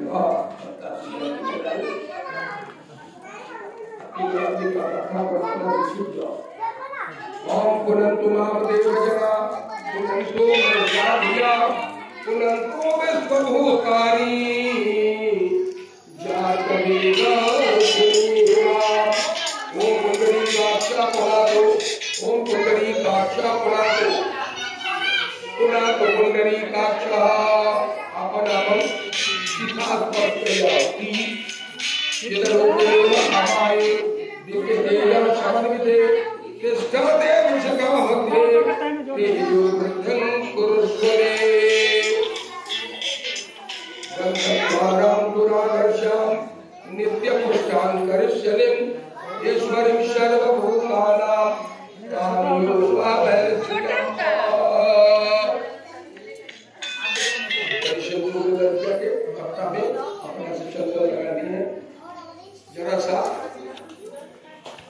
ओम पुनंतु महादेवजना पुनंतु मर्यादिया पुनंतु विश्वभूतानि जातवेदा ओम कुंडली काक्षा पुनातो ओम कुंडली काक्षा पुनातो पुनातो कुंडली काक्षा अपनामं सिद्धार्थ प्रत्यायति यदरोदेव अपाये दिव्येयं शमन्विते तिष्ठते विषकामध्ये तेजो वृद्धं कुरुष्वमे गन्धद्वारं दुरादर्शं नित्यपुष्टां करिष्यलिम् ईश्वरीं सर्वभूतानां कामयोगावैश्चिकम्